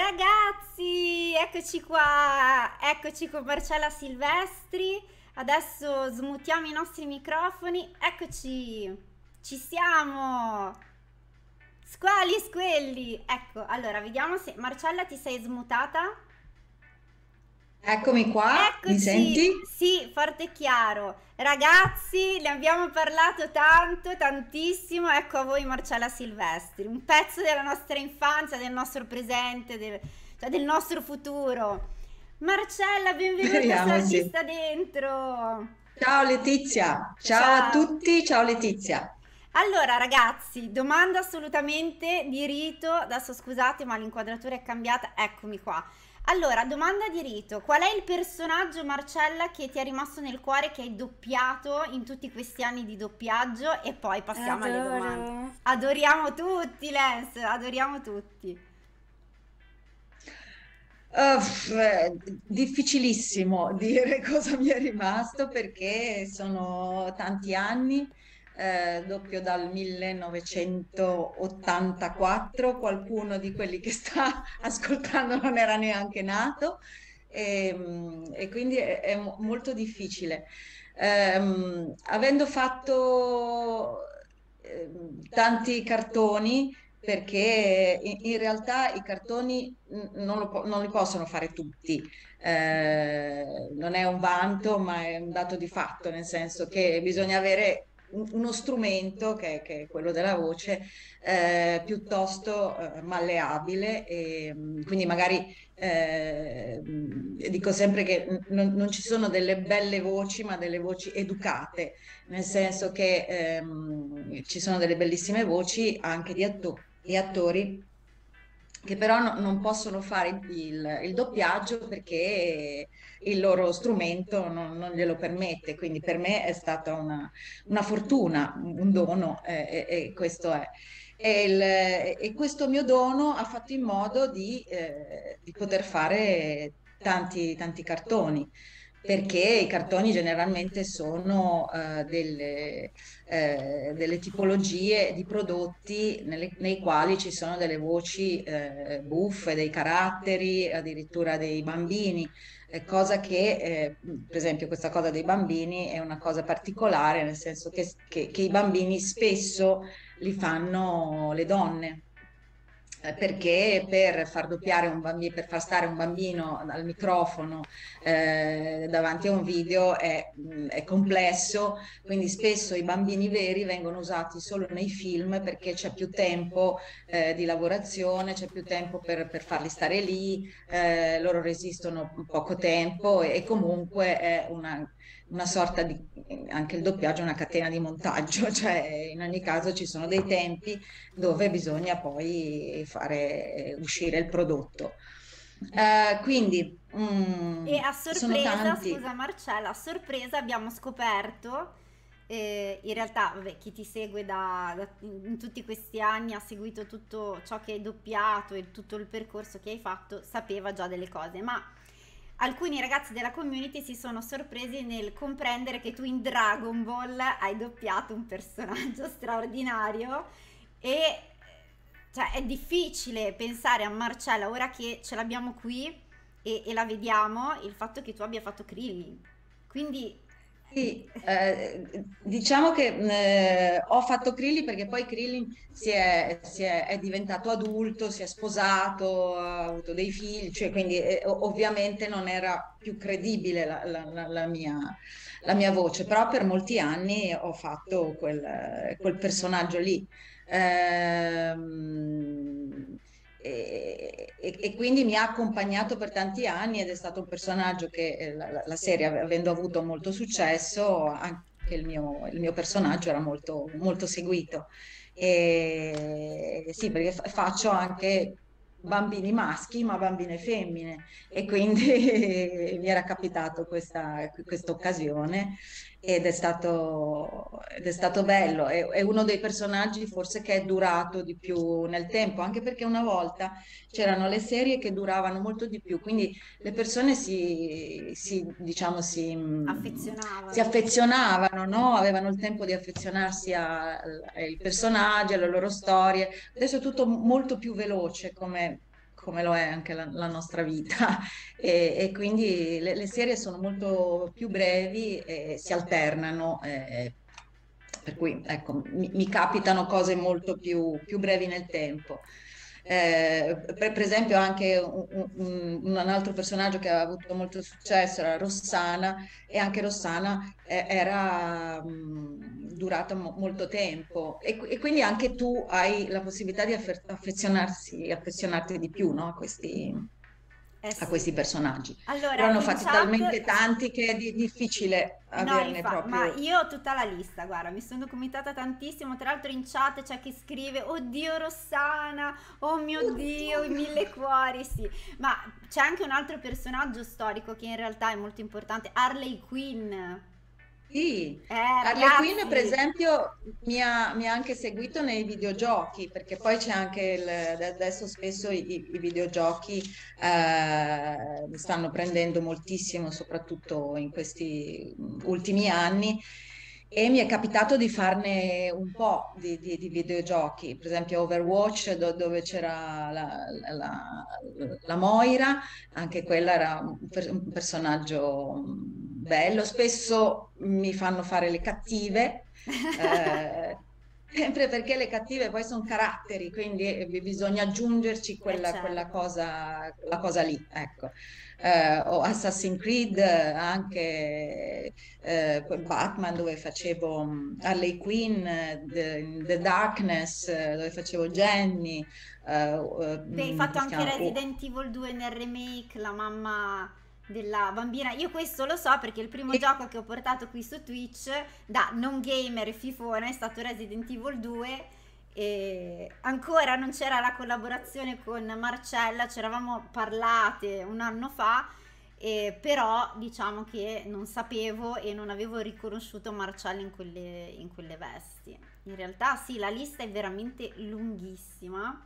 Ragazzi, eccoci qua, eccoci con Marcella Silvestri. Adesso smutiamo i nostri microfoni. Eccoci, ci siamo. Squali e squelli. Ecco, allora vediamo se Marcella ti sei smutata. Eccomi qua, mi Eccoci, senti? sì, forte e chiaro. Ragazzi, ne abbiamo parlato tanto, tantissimo. Ecco a voi Marcella Silvestri, un pezzo della nostra infanzia, del nostro presente, cioè del nostro futuro. Marcella, benvenuta su Speriamo, sì. Artista Dentro. Ciao Letizia, ciao a Ciao. tutti, ciao Letizia. Allora, ragazzi, domanda assolutamente di rito. Adesso scusate, ma l'inquadratura è cambiata. Eccomi qua. Allora, domanda di rito. Qual è il personaggio, Marcella, che ti è rimasto nel cuore, che hai doppiato in tutti questi anni di doppiaggio? E poi passiamo alle domande. Adoro. Adoriamo tutti, Lens, adoriamo tutti. Difficilissimo dire cosa mi è rimasto perché sono tanti anni, doppio dal 1984, qualcuno di quelli che sta ascoltando non era neanche nato e quindi è molto difficile. Avendo fatto tanti cartoni, perché in realtà i cartoni non li possono fare tutti. Non è un vanto, ma è un dato di fatto, nel senso che bisogna avere uno strumento, che è quello della voce, piuttosto malleabile, e quindi magari dico sempre che non ci sono delle belle voci, ma delle voci educate, nel senso che ci sono delle bellissime voci anche di attori che però non possono fare il doppiaggio perché il loro strumento non glielo permette. Quindi per me è stata una fortuna, un dono, e questo è. E questo mio dono ha fatto in modo di poter fare tanti cartoni, perché i cartoni generalmente sono delle tipologie di prodotti nei quali ci sono delle voci buffe, dei caratteri, addirittura dei bambini, cosa che, per esempio, questa cosa dei bambini è una cosa particolare, nel senso che i bambini spesso li fanno le donne. Perché per far doppiare un bambino, per far stare un bambino al microfono davanti a un video è complesso, quindi spesso i bambini veri vengono usati solo nei film perché c'è più tempo di lavorazione, c'è più tempo per farli stare lì, loro resistono poco tempo e comunque è una sorta di, anche il doppiaggio è una catena di montaggio, cioè in ogni caso ci sono dei tempi dove bisogna poi fare uscire il prodotto. Quindi E a sono sorpresa, tanti. scusa Marcella, a sorpresa abbiamo scoperto, in realtà, vabbè, chi ti segue in tutti questi anni, ha seguito tutto ciò che hai doppiato e tutto il percorso che hai fatto, sapeva già delle cose, ma alcuni ragazzi della community si sono sorpresi nel comprendere che tu in Dragon Ball hai doppiato un personaggio straordinario e cioè, è difficile pensare a Marcella ora che ce l'abbiamo qui e la vediamo, il fatto che tu abbia fatto Krillin. Quindi, Sì, diciamo che ho fatto Krillin perché poi Krillin è diventato adulto, si è sposato, ha avuto dei figli, cioè, quindi ovviamente non era più credibile la mia voce, però per molti anni ho fatto quel personaggio lì. Ehm, e quindi mi ha accompagnato per tanti anni ed è stato un personaggio che la serie, avendo avuto molto successo, anche il mio personaggio era molto seguito. E sì, perché faccio anche bambini maschi, ma bambine femmine, e quindi mi era capitato questa occasione ed è stato bello. È uno dei personaggi forse che è durato di più nel tempo, anche perché una volta c'erano le serie che duravano molto di più, quindi le persone diciamo, si affezionavano. affezionavano, no? Avevano il tempo di affezionarsi ai personaggi, alle loro storie. Adesso è tutto molto più veloce come lo è anche la nostra vita. E quindi le serie sono molto più brevi e si alternano, per cui ecco, mi capitano cose molto più brevi nel tempo. Per esempio anche un altro personaggio che aveva avuto molto successo era Rossana, e anche Rossana era durata molto tempo, e quindi anche tu hai la possibilità di affezionarti di più, no, Eh a sì. questi personaggi. Allora, Però ne ho in fatti talmente chat. tanti che è difficile No, averne ma proprio. io ho tutta la lista, guarda, mi sono documentata tantissimo, tra l'altro in chat c'è chi scrive, oddio Rossana, oh mio Dio, i mille cuori, sì, ma c'è anche un altro personaggio storico che in realtà è molto importante, Harley Quinn, Sì, Harley Quinn per ragazzi, esempio mi ha anche seguito nei videogiochi, perché poi c'è anche adesso spesso i videogiochi mi stanno prendendo moltissimo, soprattutto in questi ultimi anni, e mi è capitato di farne un po' di videogiochi, per esempio Overwatch, dove c'era la Moira. Anche quella era un personaggio bello. Spesso mi fanno fare le cattive, eh, sempre perché le cattive poi sono caratteri, quindi bisogna aggiungerci certo. quella cosa lì, ecco. O Assassin's Creed, anche poi Batman, dove facevo Harley Quinn, in The Darkness, dove facevo Jenny, Beh, hai fatto come si anche chiama? Resident Evil 2 nel remake, la mamma della bambina. Io questo lo so perché il primo E gioco che ho portato qui su Twitch da non gamer e fifona è stato Resident Evil 2 e ancora non c'era la collaborazione con Marcella, ci eravamo parlate un anno fa, però diciamo che non sapevo e non avevo riconosciuto Marcella in quelle vesti. In realtà sì, la lista è veramente lunghissima.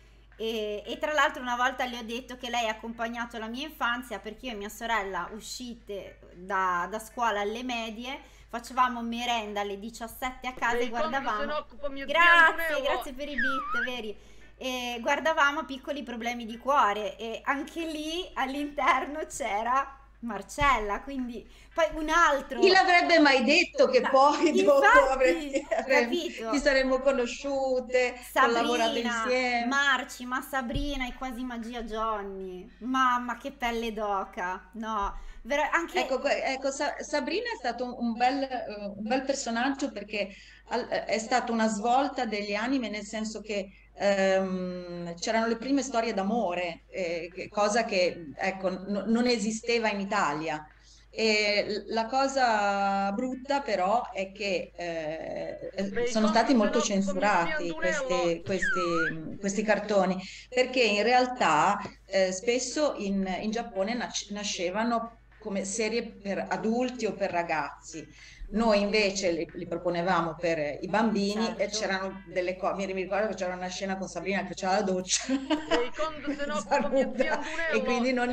E tra l'altro una volta le ho detto che lei ha accompagnato la mia infanzia perché io e mia sorella uscite da scuola alle medie facevamo merenda alle 17 a casa e Secondo se ne guardavamo. occupa mio zio Grazie, Antonello. grazie per i bit, veri. E guardavamo Piccoli problemi di cuore e anche lì all'interno c'era Marcella, quindi poi un chi altro. l'avrebbe mai detto che Ma poi dopo infatti, ci capito? saremmo conosciute, collaborato Sabrina, insieme? Marci, ma Sabrina è quasi magia Johnny. Mamma, che pelle d'oca. No, Ecco, anche Sabrina è stato un bel personaggio, perché è stata una svolta degli anime, nel senso che c'erano le prime storie d'amore, cosa che ecco, non esisteva in Italia. E la cosa brutta però è che sono stati Secondo se ne molto occupa mio zio censurati Antonello. questi cartoni, perché in realtà spesso in Giappone nascevano come serie per adulti o per ragazzi. Noi invece li proponevamo per i bambini, e certo. c'erano delle cose. Mi ricordo che c'era una scena con Sabrina che c'era la doccia Secondo se ne mezza occupa mio zio nuda, e Antonello. quindi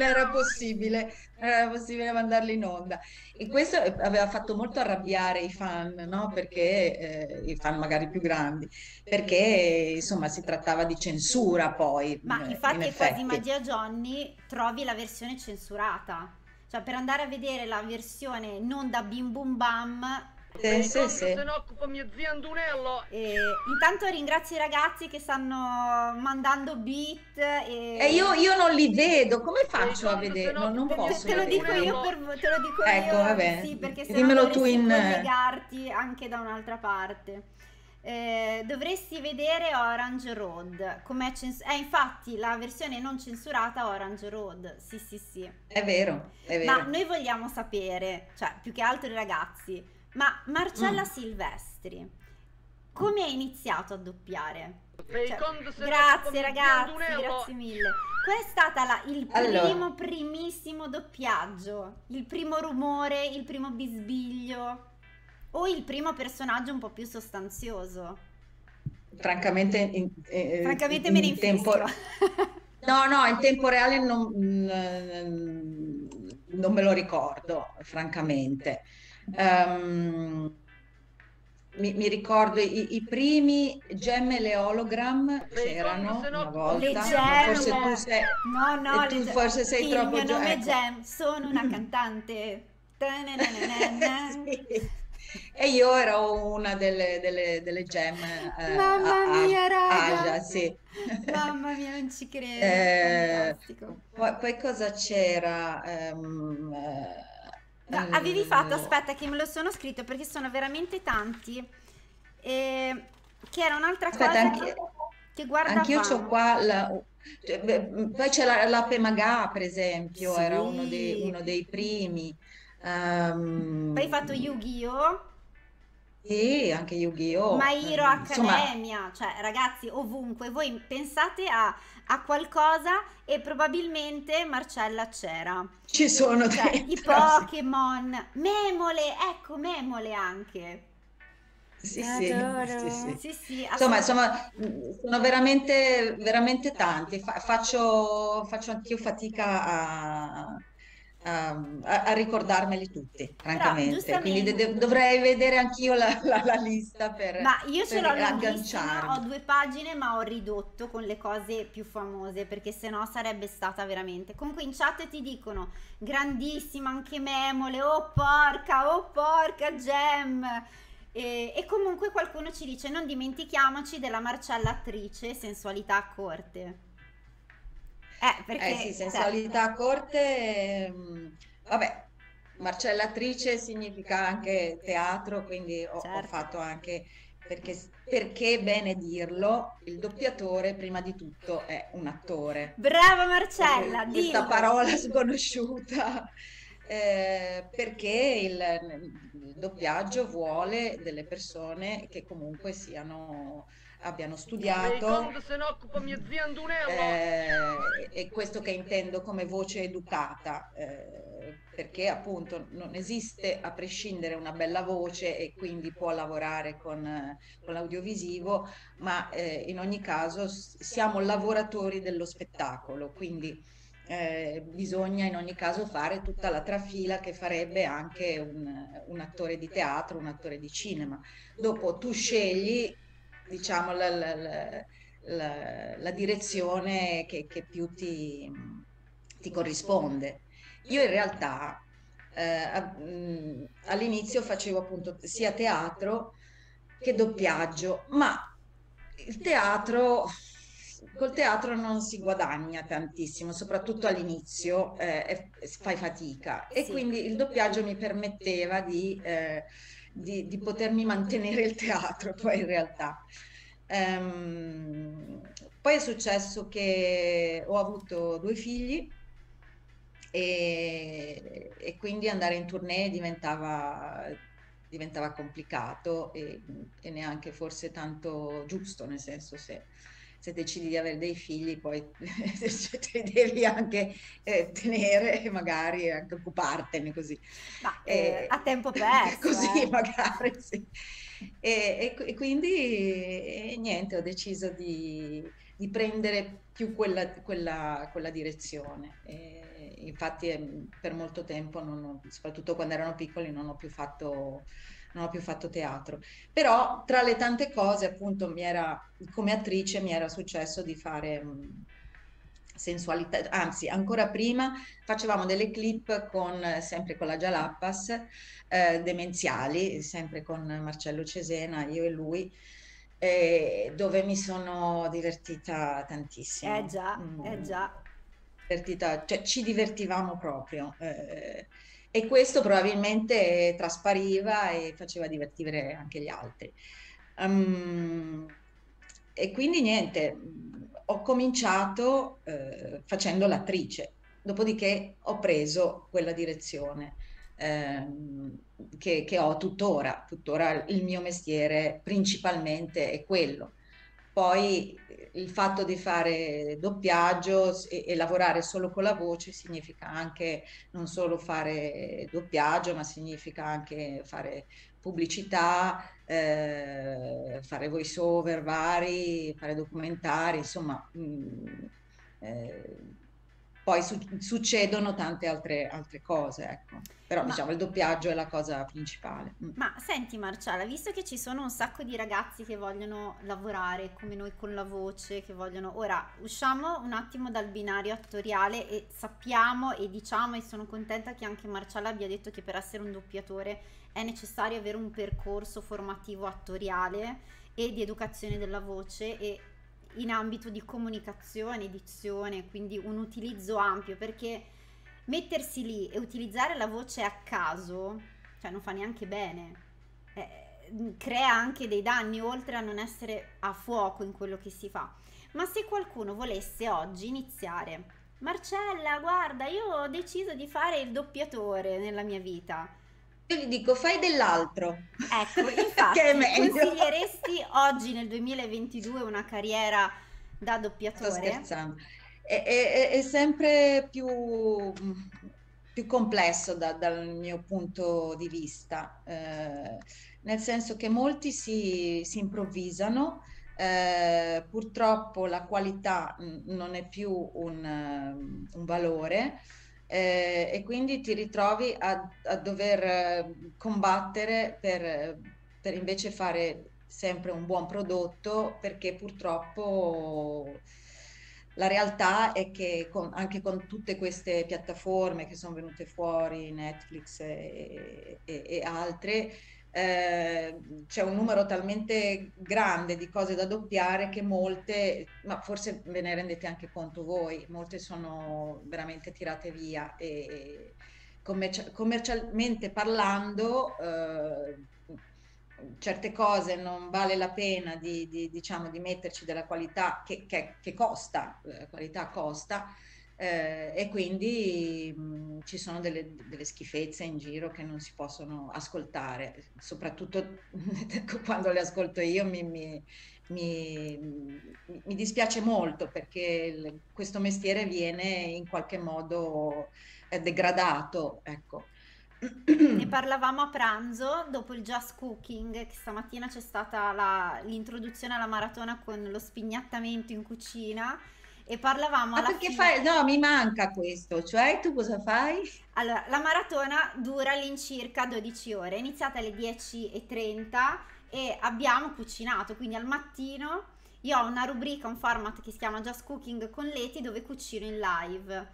non era possibile mandarli in onda. E questo aveva fatto molto arrabbiare i fan, no? Perché i fan magari più grandi, perché insomma si trattava di censura poi, Ma in infatti è quasi effetti. magia Johnny, trovi la versione censurata. Cioè, per andare a vedere la versione non da bim bum bam. Sì, sì, Secondo sì. se ne occupa mio zio Antonello. Intanto ringrazio i ragazzi che stanno mandando beat E io non li vedo, come faccio a Secondo se vedere? ne Non occupa mio posso te zio lo dico vederli. io Antonello. te lo dico Ecco, va io, bene. sì, perché sennò Dimmelo tu dovresti in... collegarti anche da un'altra parte. Dovresti vedere Orange Road. Infatti, la versione non censurata Orange Road. Sì, sì, sì. È vero, è Ma vero. noi vogliamo sapere, cioè più che altro i ragazzi, ma Marcella Mm. Silvestri, come hai iniziato a doppiare? Cioè, Secondo se ne occupa grazie mio zio ragazzi, Antonello. grazie mille. Qual è stata il Allora, primissimo doppiaggio? Il primo rumore, il primo bisbiglio? O il primo personaggio un po' più sostanzioso? francamente, Francamente me ne in tempo... infischio. No, no, in tempo reale non me lo ricordo, francamente. Ehm, mi ricordo i primi Gem e le Hologram c'erano se no una Le volta, ma forse tu Gem. sei, No, no, tu forse sei il troppo mio nome è ecco. Gem, sono una cantante. Ta-na-na-na-na. Sì. E io ero una delle Gem Mamma mia, Aja, raga. sì. Mamma mia, non ci credo. Eh, Fantastico. poi cosa c'era? No, avevi fatto, Eh, aspetta che me lo sono scritto perché sono veramente tanti. Che era un'altra Aspetta, cosa che anch'io c'ho guardavamo. qua cioè, poi c'è la Pemagà, per esempio, era Sì. uno dei primi. Poi hai Ehm, fatto Yu-Gi-Oh! sì, anche My Yu-Gi-Oh! Hero Insomma, Academia, cioè ragazzi, ovunque voi pensate a qualcosa e probabilmente Marcella c'era. ci sono Cioè, i dentro, sì. Pokémon, Memole, ecco Memole anche. Sì, sì, sì, Adoro. sì. Sì, sì, Insomma, sono veramente, veramente tanti. Faccio anch'io fatica a ricordarmeli tutti, però francamente. Quindi giustamente, dovrei vedere anch'io la lista ma io ce l'ho per lunghissima, ho agganciarmi. 2 pagine, ma ho ridotto con le cose più famose, perché sennò sarebbe stata veramente. Comunque in chat ti dicono, grandissima anche Memole, oh porca Gem. E comunque qualcuno ci dice, non dimentichiamoci della Marcella attrice, sensualità a corte. Eh sì, Perché, cioè, sensualità a corte, vabbè, Marcella attrice significa anche teatro, quindi ho certo. fatto anche, perché bene dirlo, il doppiatore prima di tutto è un attore. Brava Marcella, Questa dillo. parola sconosciuta, perché il doppiaggio vuole delle persone che comunque abbiano Dei studiato, conti se ne occupa mio zio Antonello. e questo che intendo come voce educata, perché appunto non esiste a prescindere una bella voce e quindi può lavorare con l'audiovisivo, ma in ogni caso siamo lavoratori dello spettacolo, quindi bisogna in ogni caso fare tutta la trafila che farebbe anche un attore di teatro, un attore di cinema. Dopo tu scegli, diciamo, la direzione che più ti corrisponde. Io in realtà all'inizio facevo appunto sia teatro che doppiaggio, ma il teatro, col teatro non si guadagna tantissimo, soprattutto all'inizio fai fatica e Sì. quindi il doppiaggio mi permetteva di potermi mantenere il teatro poi in realtà. Poi è successo che ho avuto 2 figli e quindi andare in tournée diventava complicato e neanche forse tanto giusto, nel senso se decidi di avere dei figli poi ti devi anche tenere e magari anche occupartene così. Ma E, a tempo perso, così eh. magari sì. E quindi niente, ho deciso di prendere più quella direzione. E infatti per molto tempo, soprattutto quando erano piccoli, non ho più fatto teatro. Però tra le tante cose, appunto, come attrice mi era successo di fare sensualità, anzi, ancora prima facevamo delle clip sempre con la Jalapas, demenziali, sempre con Marcello Cesena, io e lui, dove mi sono divertita tantissimo. Già, eh già. Cioè ci divertivamo proprio. E questo probabilmente traspariva e faceva divertire anche gli altri. Um, e quindi niente, ho cominciato facendo l'attrice, dopodiché ho preso quella direzione che ho tuttora. Tuttora il mio mestiere principalmente è quello. Poi il fatto di fare doppiaggio e lavorare solo con la voce significa anche non solo fare doppiaggio, ma significa anche fare pubblicità, fare voice over vari, fare documentari, insomma, eh, poi succedono tante altre cose, ecco. Però Ma diciamo il doppiaggio è la cosa principale. Ma senti Marcella, visto che ci sono un sacco di ragazzi che vogliono lavorare come noi con la voce, che vogliono... Ora, usciamo un attimo dal binario attoriale e sappiamo e diciamo e sono contenta che anche Marcella abbia detto che per essere un doppiatore è necessario avere un percorso formativo attoriale e di educazione della voce e in ambito di comunicazione, edizione, quindi un utilizzo ampio, perché mettersi lì e utilizzare la voce a caso, cioè non fa neanche bene. Crea anche dei danni oltre a non essere a fuoco in quello che si fa. Ma se qualcuno volesse oggi iniziare, Marcella, guarda, io ho deciso di fare il doppiatore nella mia vita. Io gli dico, fai dell'altro, Ecco, che è infatti, meglio. consiglieresti oggi nel 2022 una carriera da Sto doppiatore? scherzando. È sempre più complesso dal mio punto di vista, nel senso che molti si improvvisano, purtroppo la qualità non è più un valore, e quindi ti ritrovi a dover combattere per invece fare sempre un buon prodotto, perché purtroppo la realtà è che anche con tutte queste piattaforme che sono venute fuori, Netflix e altre, c'è un numero talmente grande di cose da doppiare che molte, ma forse ve ne rendete anche conto voi, molte sono veramente tirate via e commercialmente parlando, certe cose non vale la pena diciamo, di metterci della qualità che costa, qualità costa, e quindi ci sono delle schifezze in giro che non si possono ascoltare, soprattutto quando le ascolto io mi- mi dispiace molto perché questo mestiere viene in qualche modo degradato, ecco. Ne parlavamo a pranzo dopo il Just Cooking, che stamattina c'è stata l'introduzione alla maratona con lo spignattamento in cucina e parlavamo Ma alla perché fine. fai? No, mi manca questo, cioè tu cosa fai? Allora, la maratona dura all'incirca 12 ore, è iniziata alle 10:30 e abbiamo cucinato, quindi al mattino io ho una rubrica, un format che si chiama Just Cooking con Leti dove cucino in live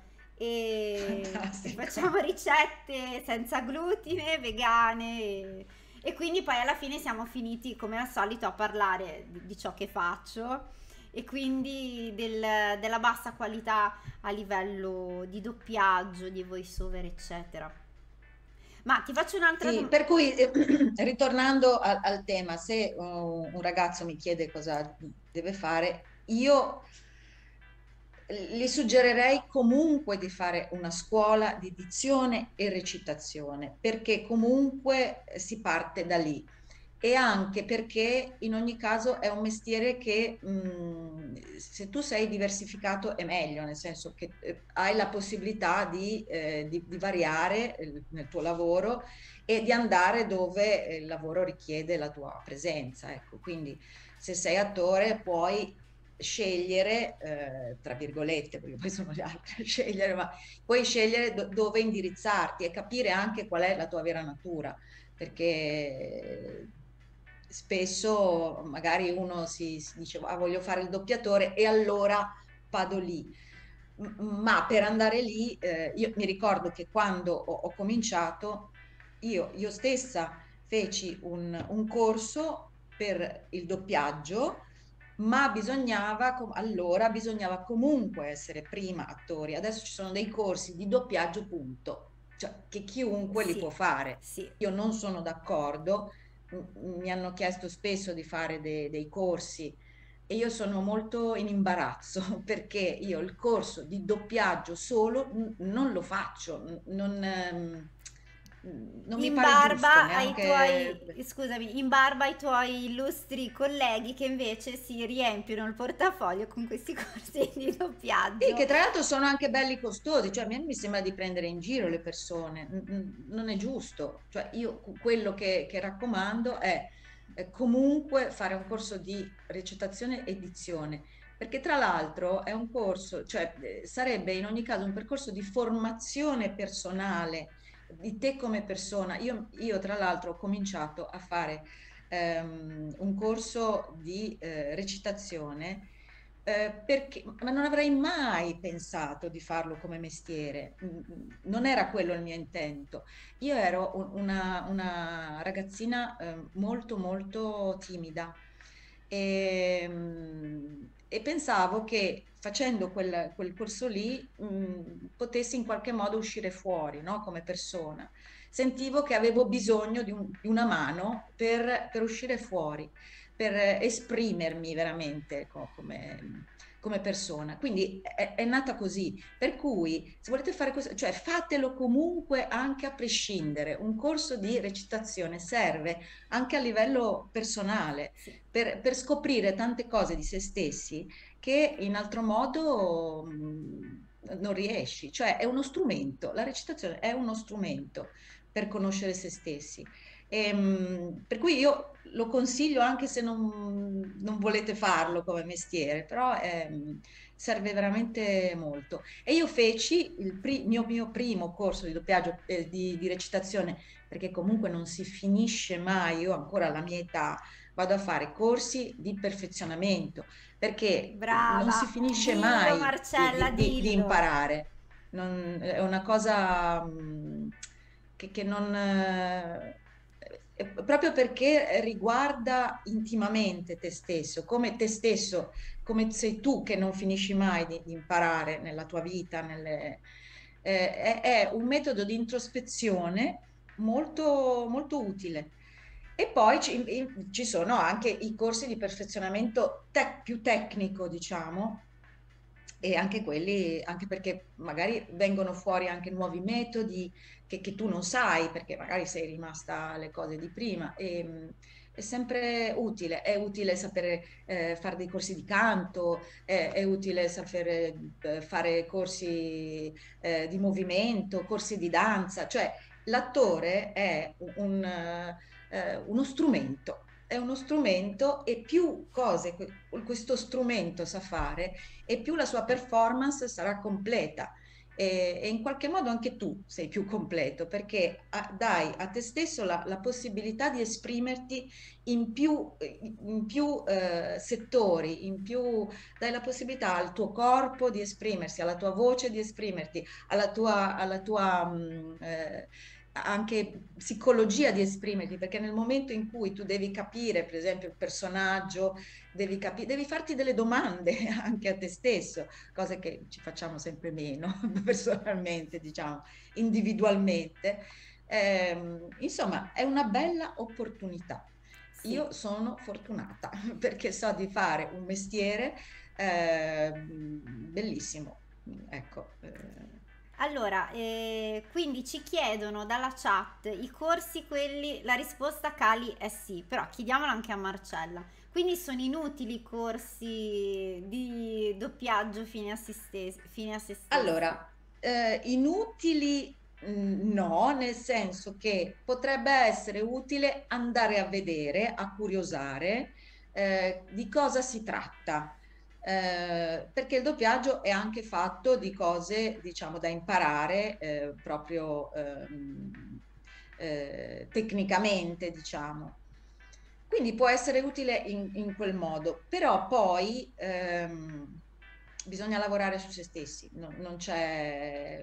e Fantastico. facciamo ricette senza glutine, vegane e quindi poi alla fine siamo finiti come al solito a parlare di ciò che faccio e quindi della bassa qualità a livello di doppiaggio, di voice over, eccetera. Ma ti faccio un'altra Sì, domanda. per cui ritornando al tema, se un ragazzo mi chiede cosa deve fare, io gli suggerirei comunque di fare una scuola di dizione e recitazione, perché comunque si parte da lì. E anche perché in ogni caso è un mestiere che se tu sei diversificato è meglio, nel senso che hai la possibilità di variare nel tuo lavoro e di andare dove il lavoro richiede la tua presenza. Ecco, quindi se sei attore puoi scegliere, tra virgolette, perché poi sono gli altri a scegliere, ma puoi scegliere dove indirizzarti e capire anche qual è la tua vera natura, perché spesso magari uno si dice ah, voglio fare il doppiatore e allora vado lì. Ma per andare lì, io mi ricordo che quando ho cominciato, io stessa feci un corso per il doppiaggio, ma allora bisognava comunque essere prima attori. Adesso ci sono dei corsi di doppiaggio, punto, cioè che chiunque li Sì, può fare. sì. Io non sono d'accordo, mi hanno chiesto spesso di fare dei corsi e io sono molto in imbarazzo perché io il corso di doppiaggio solo non lo faccio, non mi In pare giusto barba ai neanche. tuoi, scusami, in barba ai tuoi illustri colleghi che invece si riempiono il portafoglio con questi corsi di Sì, doppiaggio. che tra l'altro sono anche belli costosi, cioè a me mi sembra di prendere in giro le persone, non è giusto. Cioè io quello che raccomando è comunque fare un corso di recitazione e dizione, perché tra l'altro è un corso, cioè sarebbe in ogni caso un percorso di formazione personale di te come persona. Io tra l'altro ho cominciato a fare un corso di recitazione perché, ma non avrei mai pensato di farlo come mestiere, non era quello il mio intento. Io ero una ragazzina molto molto timida e pensavo che facendo quel corso lì potessi in qualche modo uscire fuori, no? Come persona. Sentivo che avevo bisogno di una mano per uscire fuori, per esprimermi veramente come persona. Quindi è nata così. Per cui, se volete fare questo, cioè fatelo comunque anche a prescindere. Un corso di recitazione serve anche a livello personale Sì. per scoprire tante cose di se stessi che in altro modo non riesci. Cioè è uno strumento, la recitazione è uno strumento per conoscere se stessi. Per cui io lo consiglio anche se non volete farlo come mestiere, però serve veramente molto. E io feci il mio primo corso di doppiaggio, di recitazione, perché comunque non si finisce mai, io ancora alla mia età vado a fare corsi di perfezionamento, perché non si Brava, finisce dillo mai Marcella, di dillo. imparare. È una cosa che non... proprio perché riguarda intimamente te stesso, come te stesso, come sei tu che non finisci mai di imparare nella tua vita, è un metodo di introspezione molto, molto utile. E poi ci sono anche i corsi di perfezionamento più tecnico, diciamo, e anche quelli, anche perché magari vengono fuori anche nuovi metodi che tu non sai, perché magari sei rimasta alle cose di prima. È sempre utile, è utile sapere fare dei corsi di canto, è utile sapere fare corsi di movimento, corsi di danza, cioè l'attore è uno strumento. È uno strumento e più cose questo strumento sa fare e più la sua performance sarà completa. E in qualche modo anche tu sei più completo perché dai a te stesso la possibilità di esprimerti in più settori, dai la possibilità al tuo corpo di esprimersi, alla tua voce di esprimerti, alla tua anche psicologia di esprimerti, perché nel momento in cui tu devi capire, per esempio, il personaggio, devi farti delle domande anche a te stesso, cose che ci facciamo sempre meno personalmente, diciamo, individualmente. Insomma, è una bella opportunità. Sì. Io sono fortunata perché so di fare un mestiere bellissimo. Ecco, Allora, quindi ci chiedono dalla chat i corsi, quelli, la risposta Cali è sì, però chiediamolo anche a Marcella. Quindi sono inutili i corsi di doppiaggio fine a se stessi. allora, inutili no, nel senso che potrebbe essere utile andare a vedere, a curiosare di cosa si tratta. Perché il doppiaggio è anche fatto di cose, diciamo, da imparare proprio tecnicamente, diciamo. Quindi può essere utile in quel modo, però poi bisogna lavorare su se stessi, non c'è...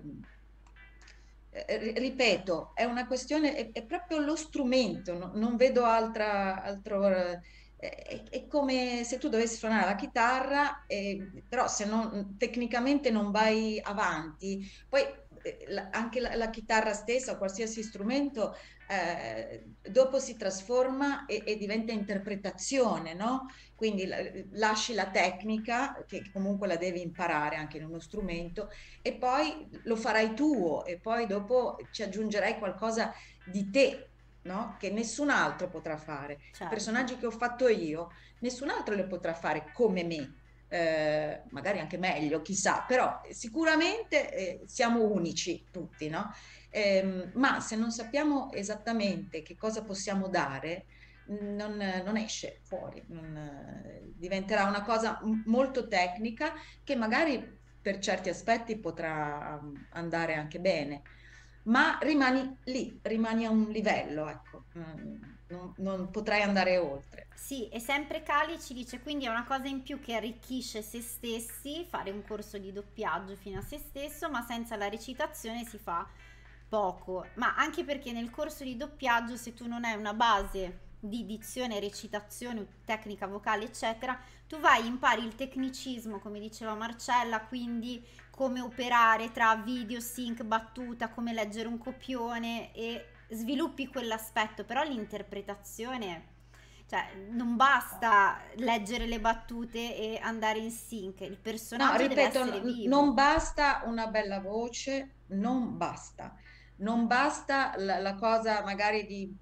ripeto, è una questione, è proprio lo strumento, non vedo altro... è come se tu dovessi suonare la chitarra, però se tecnicamente non vai avanti, poi anche la chitarra stessa o qualsiasi strumento dopo si trasforma e diventa interpretazione, no? Quindi lasci la tecnica, che comunque la devi imparare anche in uno strumento, e poi lo farai tuo, e poi dopo ci aggiungerai qualcosa di te, no? Che nessun altro potrà fare. I Certo. personaggi che ho fatto io, nessun altro li potrà fare come me. Magari anche meglio, chissà, però sicuramente siamo unici tutti, no? Ma se non sappiamo esattamente che cosa possiamo dare, non esce fuori, diventerà una cosa molto tecnica che magari per certi aspetti potrà andare anche bene, ma rimani lì, rimani a un livello, ecco, non potrai andare oltre. Sì, e sempre Cali ci dice quindi è una cosa in più che arricchisce se stessi, fare un corso di doppiaggio fino a se stesso, ma senza la recitazione si fa poco. Ma anche perché nel corso di doppiaggio, se tu non hai una base di dizione, recitazione, tecnica vocale, eccetera, tu vai, impari il tecnicismo, come diceva Marcella, quindi come operare tra video, sync, battuta, come leggere un copione e sviluppi quell'aspetto, però l'interpretazione, cioè, non basta leggere le battute e andare in sync, il No, personaggio deve ripeto, essere vivo. non basta una bella voce, non basta. Non basta la cosa magari di...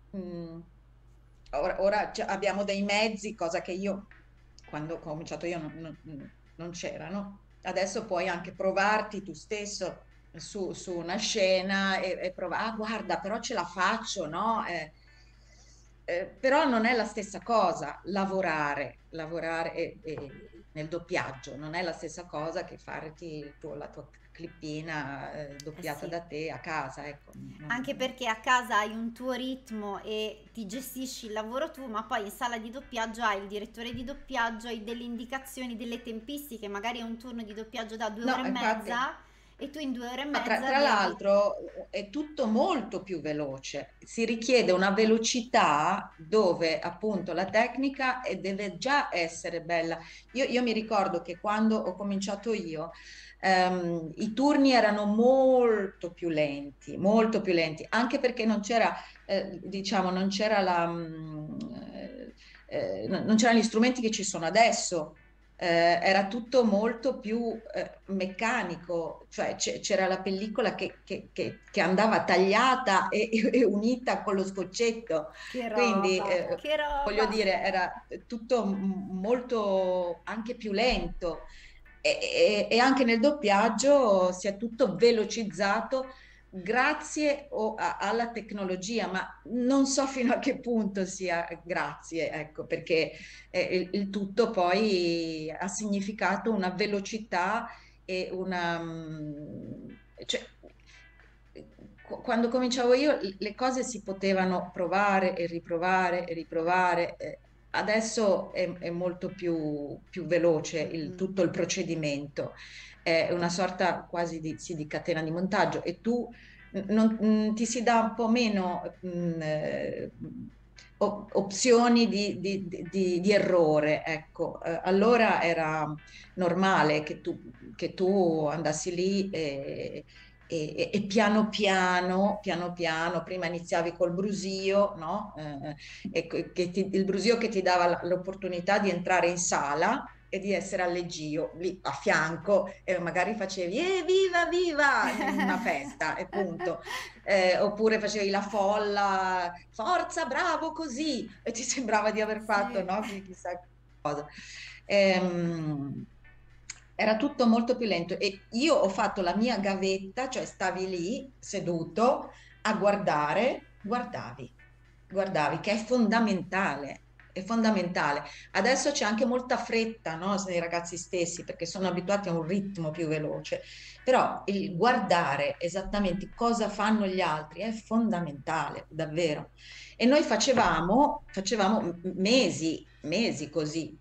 ora abbiamo dei mezzi, cosa che io, quando ho cominciato io, non c'erano. Adesso puoi anche provarti tu stesso su una scena e provare, ah, guarda, però ce la faccio, no? Però non è la stessa cosa lavorare nel doppiaggio, non è la stessa cosa che farti la tua clippina Eh doppiata sì, da te a casa, ecco. anche perché a casa hai un tuo ritmo e ti gestisci il lavoro tu, ma poi in sala di doppiaggio hai il direttore di doppiaggio, hai delle indicazioni, delle tempistiche, magari è un turno di doppiaggio da due ore No, e infatti. mezza e tu in 2 ore e Ma tra, mezza tra devi... l'altro è tutto molto più veloce, si richiede una velocità dove appunto la tecnica deve già essere bella. Io mi ricordo che quando ho cominciato io, i turni erano molto più lenti, anche perché non c'era, diciamo, non c'era non c'erano gli strumenti che ci sono adesso. Era tutto molto più meccanico, cioè c'era la pellicola che andava tagliata e unita con lo scoccetto, quindi Che voglio roba! dire, era tutto molto anche più lento e anche nel doppiaggio si è tutto velocizzato grazie alla tecnologia, ma non so fino a che punto sia grazie, ecco, perché il tutto poi ha significato una velocità e una... cioè, quando cominciavo io le cose si potevano provare e riprovare e riprovare. Adesso è molto più veloce Mm-mm. tutto il procedimento, è una sorta quasi sì, di catena di montaggio e tu ti si dà un po' meno opzioni di errore, ecco. Allora era normale che tu andassi lì e piano piano, prima iniziavi col brusio, no? Il brusio che ti dava l'opportunità di entrare in sala e di essere al leggio lì a fianco e magari facevi viva viva una festa e punto. Oppure facevi la folla, forza, bravo, così, e ti sembrava di aver fatto, Sì. no? Chissà cosa. Ehm, Era tutto molto più lento e io ho fatto la mia gavetta, cioè stavi lì seduto a guardavi, che è fondamentale. È fondamentale. Adesso c'è anche molta fretta, no, nei ragazzi stessi perché sono abituati a un ritmo più veloce, però il guardare esattamente cosa fanno gli altri è fondamentale, davvero. E noi facevamo mesi così,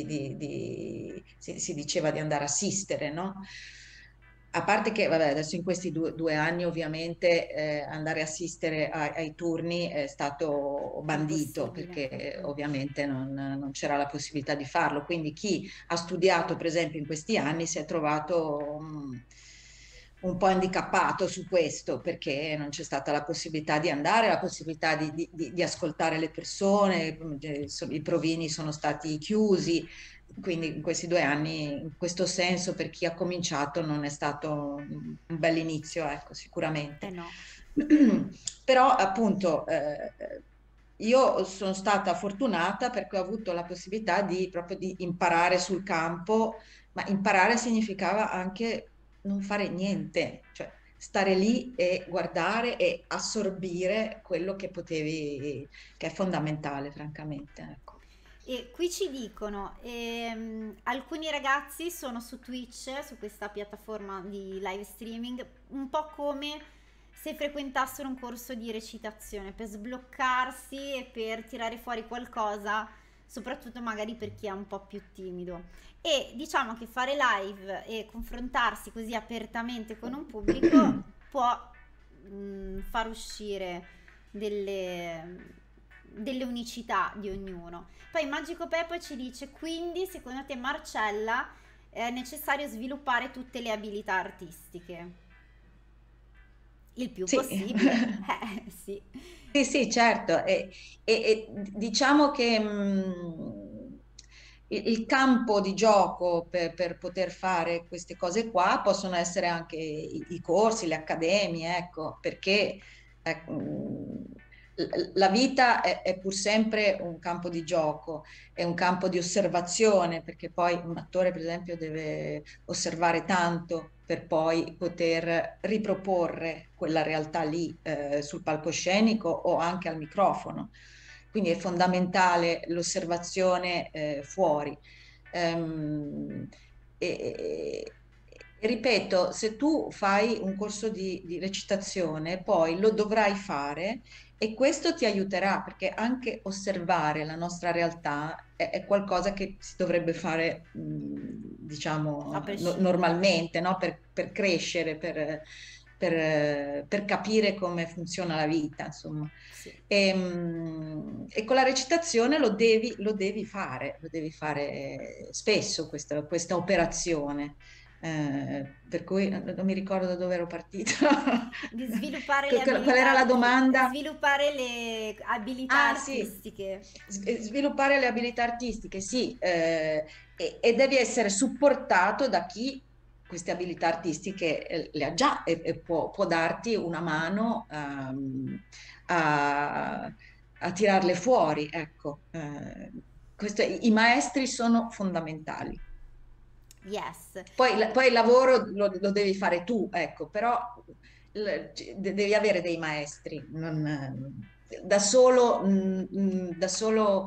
si diceva di andare a assistere, no? A parte che, vabbè, adesso in questi due anni ovviamente andare a assistere ai turni è stato bandito Impossibile. perché Mm-mm. ovviamente non c'era la possibilità di farlo. Quindi chi ha studiato, per esempio, in questi anni si è trovato un po' handicappato su questo perché non c'è stata la possibilità di andare, la possibilità di ascoltare le persone, i provini sono stati chiusi. Quindi in questi 2 anni, in questo senso, per chi ha cominciato non è stato un bell'inizio, ecco, Eh sicuramente. no. Però appunto io sono stata fortunata perché ho avuto la possibilità proprio di imparare sul campo, ma imparare significava anche non fare niente, cioè stare lì e guardare e assorbire quello che potevi, che è fondamentale, francamente, ecco. E qui ci dicono, alcuni ragazzi sono su Twitch, su questa piattaforma di live streaming, un po' come se frequentassero un corso di recitazione per sbloccarsi e per tirare fuori qualcosa, soprattutto magari per chi è un po' più timido. E diciamo che fare live e confrontarsi così apertamente con un pubblico può far uscire delle unicità di ognuno. Poi Magico Peppo ci dice: quindi secondo te, Marcella, è necessario sviluppare tutte le abilità artistiche il più Sì. possibile? Sì. Sì, sì, certo. E diciamo che il campo di gioco per poter fare queste cose qua possono essere anche i corsi, le accademie, ecco, perché la vita è pur sempre un campo di gioco, è un campo di osservazione, perché poi un attore, per esempio, deve osservare tanto per poi poter riproporre quella realtà lì sul palcoscenico o anche al microfono. Quindi è fondamentale l'osservazione fuori. Ehm, e ripeto, se tu fai un corso di recitazione, poi lo dovrai fare e questo ti aiuterà perché anche osservare la nostra realtà è qualcosa che si dovrebbe fare, A diciamo, prescindere. normalmente, no? Per crescere, per capire come funziona la vita, insomma. Sì. E con la recitazione lo devi fare spesso questa operazione. Per cui non mi ricordo da dove ero partita. Di sviluppare le Qual abilità era la domanda? sviluppare le abilità Ah, sì, artistiche. sviluppare le abilità artistiche, sì, e devi essere supportato da chi queste abilità artistiche le ha già e può darti una mano a, a tirarle fuori, ecco. I maestri sono fondamentali. Yes. Poi il lavoro lo devi fare tu, ecco, però devi avere dei maestri. Da solo, da solo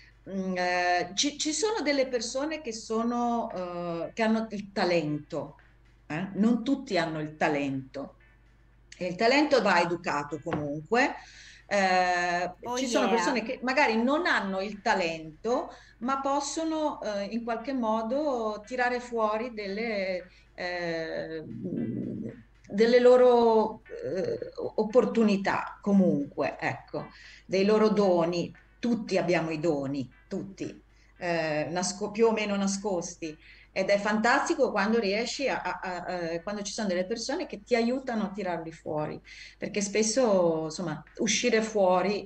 ci sono delle persone che hanno il talento, non tutti hanno il talento. E il talento va educato comunque. Oh Ci sono yeah. persone che magari non hanno il talento, ma possono in qualche modo tirare fuori delle loro opportunità comunque, ecco, dei loro doni. Tutti abbiamo i doni, tutti, più o meno nascosti. Ed è fantastico quando riesci quando ci sono delle persone che ti aiutano a tirarli fuori, perché spesso, insomma, uscire fuori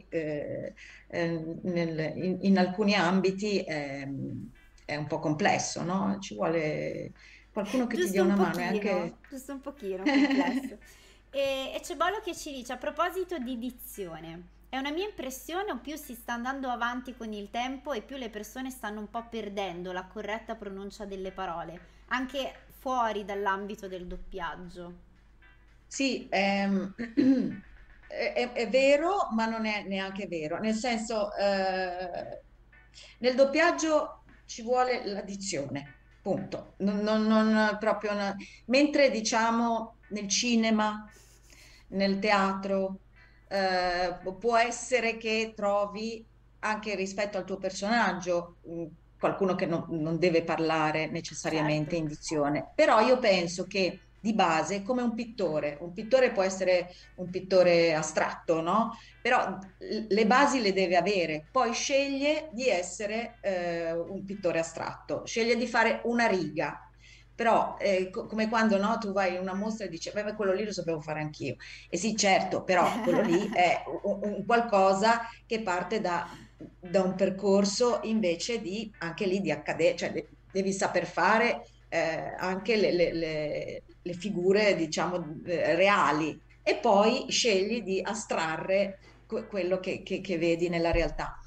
in alcuni ambiti è un po' complesso, no? Ci vuole qualcuno che ti dia una mano, è anche... Giusto un pochino complesso. E c'è Bolo che ci dice, a proposito di dizione, è una mia impressione o più si sta andando avanti con il tempo e più le persone stanno un po' perdendo la corretta pronuncia delle parole, anche fuori dall'ambito del doppiaggio? Sì, è vero, ma non è neanche vero, nel senso, nel doppiaggio ci vuole l'addizione, punto. Mentre diciamo nel cinema, nel teatro, può essere che trovi anche rispetto al tuo personaggio, qualcuno che non deve parlare necessariamente Certo. in dizione, però io penso che di base, come un pittore può essere un pittore astratto, no? Però le basi le deve avere, poi sceglie di essere un pittore astratto, sceglie di fare una riga. Però, come quando no, tu vai in una mostra e dici, beh, quello lì lo sapevo fare anch'io. E sì, certo, però quello lì è un qualcosa che parte da un percorso invece anche lì di accademia, cioè devi saper fare anche le figure, diciamo, reali e poi scegli di astrarre quello che vedi nella realtà.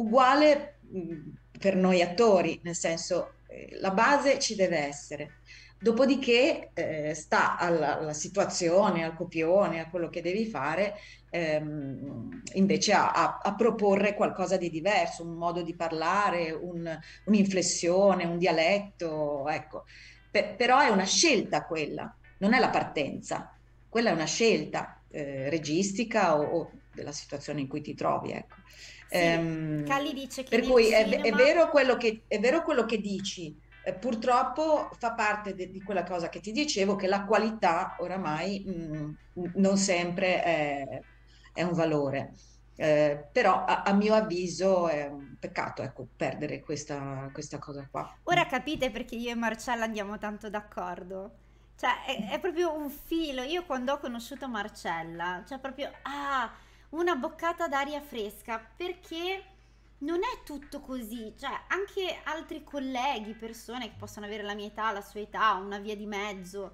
Uguale per noi attori, nel senso, la base ci deve essere. Dopodiché sta alla situazione, al copione, a quello che devi fare, invece a proporre qualcosa di diverso, un modo di parlare, un'inflessione, un dialetto, ecco. Però è una scelta quella, non è la partenza, quella è una scelta registica o della situazione in cui ti trovi, ecco. Sì, Calli dice che Per nel cui è cinema... vero è vero quello che dici, purtroppo fa parte di quella cosa che ti dicevo, che la qualità oramai non sempre è un valore. Però a mio avviso è un peccato, ecco, perdere questa cosa qua. Ora capite perché io e Marcella andiamo tanto d'accordo? Cioè, è proprio un filo. Io quando ho conosciuto Marcella, cioè proprio, una boccata d'aria fresca, perché non è tutto così. Cioè, anche altri colleghi, persone che possono avere la mia età, la sua età, una via di mezzo,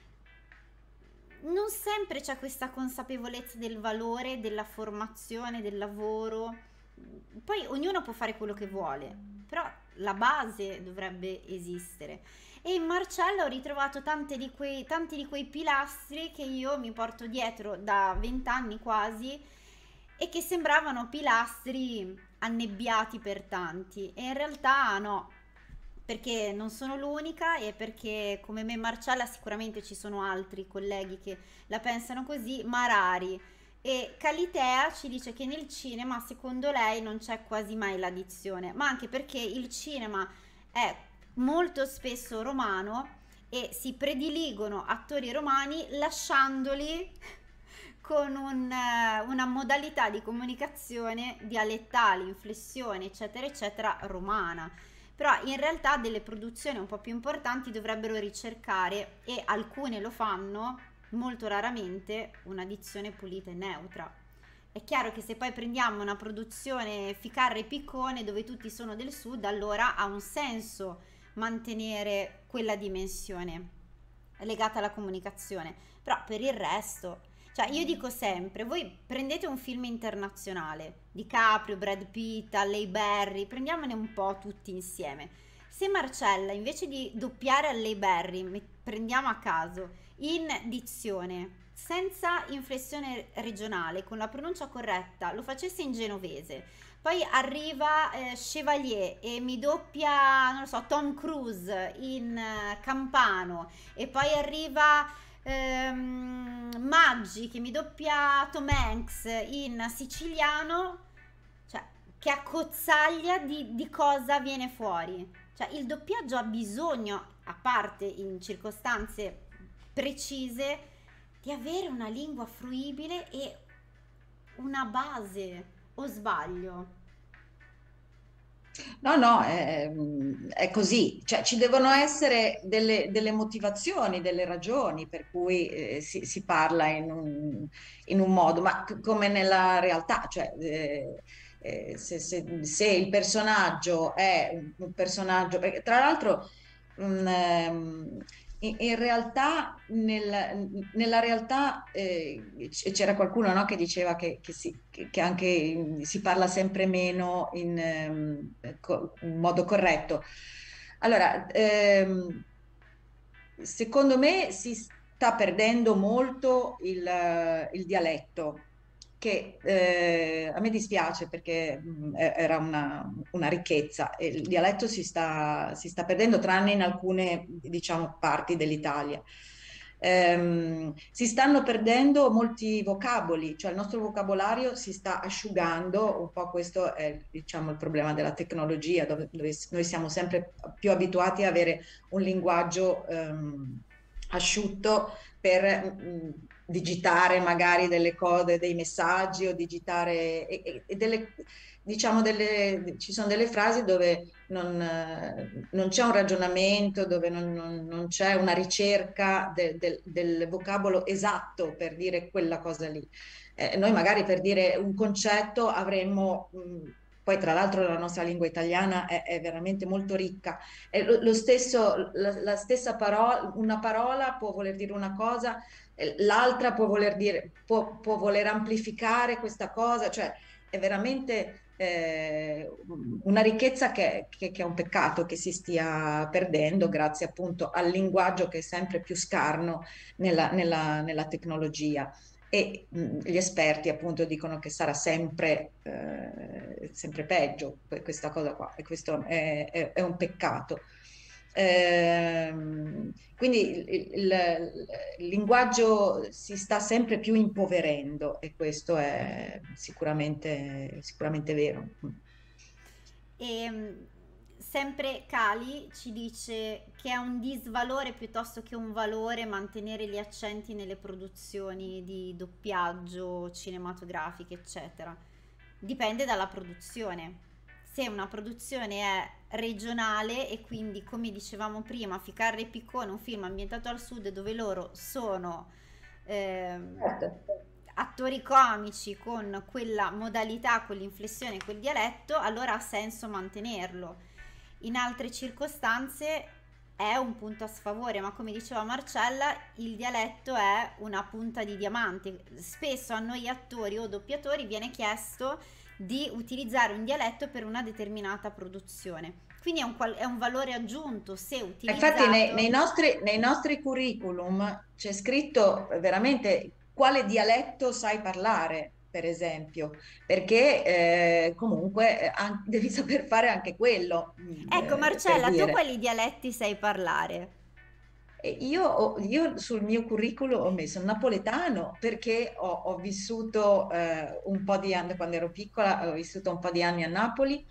non sempre c'è questa consapevolezza del valore della formazione, del lavoro. Poi ognuno può fare quello che vuole, però la base dovrebbe esistere. E in Marcello ho ritrovato tanti di quei pilastri che io mi porto dietro da 20 anni quasi e che sembravano pilastri annebbiati per tanti. E in realtà no, perché non sono l'unica e perché come me e Marcella sicuramente ci sono altri colleghi che la pensano così, ma rari. E Calitea ci dice che nel cinema, secondo lei, non c'è quasi mai l'addizione, ma anche perché il cinema è molto spesso romano e si prediligono attori romani lasciandoli con una modalità di comunicazione dialettale, inflessione, eccetera, eccetera, romana. Però in realtà delle produzioni un po' più importanti dovrebbero ricercare, e alcune lo fanno, molto raramente, una dizione pulita e neutra. È chiaro che se poi prendiamo una produzione Ficarra e Piccone dove tutti sono del sud, allora ha un senso mantenere quella dimensione legata alla comunicazione. Però per il resto, cioè io dico sempre, voi prendete un film internazionale, DiCaprio, Brad Pitt, Halle Berry, prendiamone un po' tutti insieme. Se Marcella invece di doppiare Halle Berry, prendiamo a caso, in dizione, senza inflessione regionale, con la pronuncia corretta, lo facesse in genovese, poi arriva Chevalier e mi doppia, non lo so, Tom Cruise in campano, e poi arriva Maggi che mi doppia Tom Hanks in siciliano, cioè che accozzaglia di cosa viene fuori. Cioè il doppiaggio ha bisogno, a parte in circostanze precise, di avere una lingua fruibile e una base, o sbaglio? No, no, è così, cioè ci devono essere delle motivazioni, delle ragioni per cui si parla in un modo, ma come nella realtà, cioè se il personaggio è un personaggio, perché tra l'altro in realtà, nella realtà c'era qualcuno, no, che diceva che anche si parla sempre meno in modo corretto. Allora, secondo me si sta perdendo molto il dialetto, che a me dispiace perché era una ricchezza. E il dialetto si sta perdendo, tranne in alcune, diciamo, parti dell'Italia. Si stanno perdendo molti vocaboli, cioè il nostro vocabolario si sta asciugando, un po' questo è, diciamo, il problema della tecnologia, dove noi siamo sempre più abituati a avere un linguaggio asciutto per digitare magari delle cose, dei messaggi o digitare e delle, diciamo, ci sono delle frasi dove non c'è un ragionamento, dove non c'è una ricerca del vocabolo esatto per dire quella cosa lì. Noi magari per dire un concetto avremmo, poi tra l'altro la nostra lingua italiana è veramente molto ricca, lo stesso, la stessa parola, una parola può voler dire una cosa, l'altra può voler dire, può voler amplificare questa cosa, cioè è veramente una ricchezza che è un peccato che si stia perdendo grazie appunto al linguaggio che è sempre più scarno nella tecnologia. E gli esperti appunto dicono che sarà sempre peggio questa cosa qua, e questo è un peccato. Quindi il linguaggio si sta sempre più impoverendo e questo è sicuramente vero. E sempre Cali ci dice che è un disvalore piuttosto che un valore mantenere gli accenti nelle produzioni di doppiaggio cinematografiche, eccetera. Dipende dalla produzione. Se una produzione è regionale e quindi, come dicevamo prima, Ficarra e Piccone, un film ambientato al sud dove loro sono ehm, Certo. attori comici con quella modalità, quell'inflessione, quel dialetto, allora ha senso mantenerlo. In altre circostanze è un punto a sfavore, ma come diceva Marcella, il dialetto è una punta di diamante. Spesso a noi attori o doppiatori viene chiesto di utilizzare un dialetto per una determinata produzione. Quindi è un valore aggiunto se Infatti utilizzato. nei nostri curriculum c'è scritto veramente quale dialetto sai parlare, per esempio, perché comunque devi saper fare anche quello, Ecco, per Marcella, tu dire. quali dialetti sai parlare? E io sul mio curriculum ho messo napoletano perché ho vissuto un po' di anni, quando ero piccola, ho vissuto un po' di anni a Napoli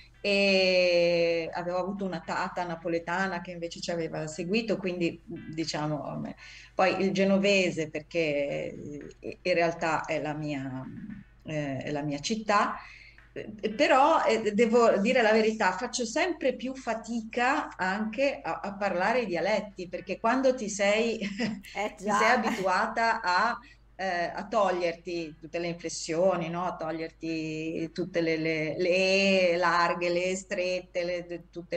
e avevo avuto una tata napoletana che invece ci aveva seguito, quindi diciamo, poi il genovese perché in realtà è la mia città. Però devo dire la verità, faccio sempre più fatica anche a parlare i dialetti, perché quando Eh ti sei già. abituata a toglierti tutte le inflessioni, no? A toglierti tutte le E larghe, le E strette, tutte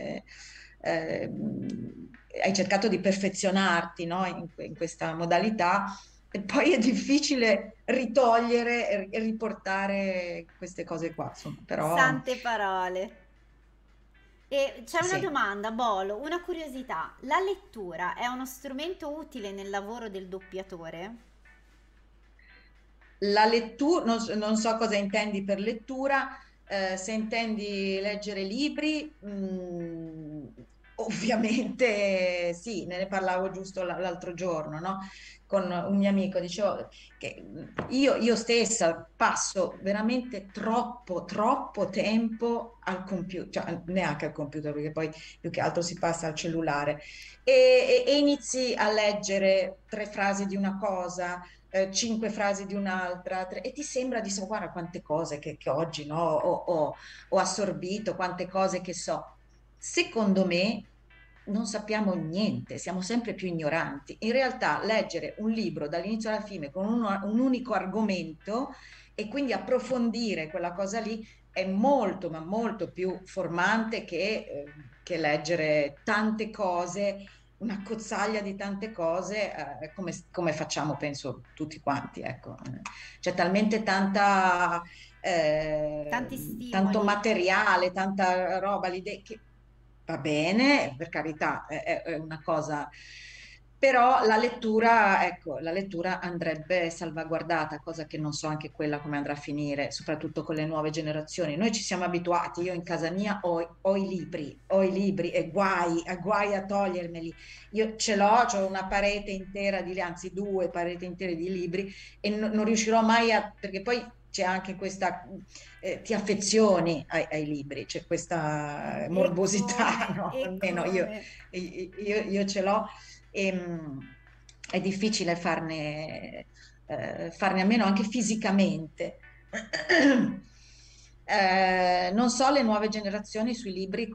hai cercato di perfezionarti, no? In questa modalità. E poi è difficile ritogliere e riportare queste cose qua, insomma, però Sante parole. E c'è una sì. domanda, Bolo, una curiosità. La lettura è uno strumento utile nel lavoro del doppiatore? La lettura, non so cosa intendi per lettura, se intendi leggere libri, ovviamente sì, ne parlavo giusto l'altro giorno, no? Con un mio amico, dicevo che io stessa passo veramente troppo tempo al computer, cioè neanche al computer, perché poi più che altro si passa al cellulare, e inizi a leggere tre frasi di una cosa, cinque frasi di un'altra, e ti sembra di so, guarda quante cose che oggi no, ho assorbito, quante cose che so. Secondo me non sappiamo niente, siamo sempre più ignoranti. In realtà leggere un libro dall'inizio alla fine con un unico argomento e quindi approfondire quella cosa lì è molto, ma molto più formante che leggere tante cose, una cozzaglia di tante cose, come facciamo, penso, tutti quanti, ecco. C'è talmente Tanti tanto stimoli. materiale, tanta roba, l'idea che va bene, per carità, è una cosa, però la lettura, ecco, la lettura andrebbe salvaguardata, cosa che non so anche quella come andrà a finire, soprattutto con le nuove generazioni. Noi ci siamo abituati, io in casa mia ho i libri e guai a togliermeli. Io ce l'ho, ho una parete intera anzi due pareti intere di libri e non riuscirò mai perché poi c'è anche questa, ti affezioni ai libri, c'è questa E morbosità, come, no? e Almeno come. io ce l'ho e è difficile farne a meno anche fisicamente. Non so le nuove generazioni sui libri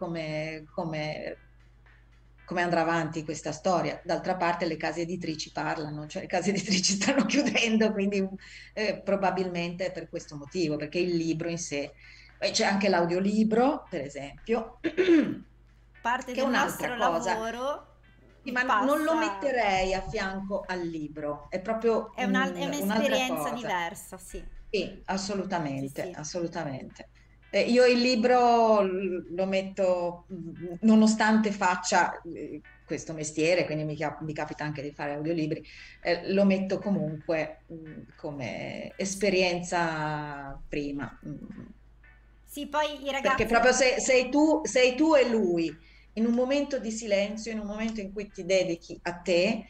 come andrà avanti questa storia. D'altra parte le case editrici parlano, cioè le case editrici stanno chiudendo, quindi probabilmente è per questo motivo, perché il libro in sé, c'è anche l'audiolibro, per esempio, Parte che è del un'altra nostro cosa. lavoro Sì, ma non lo passa. metterei a fianco al libro, è proprio È un'altra un'esperienza cosa. diversa, sì. Sì, Sì, assolutamente, sì. assolutamente. Io il libro lo metto, nonostante faccia questo mestiere, quindi mi capita anche di fare audiolibri, lo metto comunque come esperienza prima. Sì, poi i Perché ragazzi... proprio sei tu e lui, in un momento di silenzio, in un momento in cui ti dedichi a te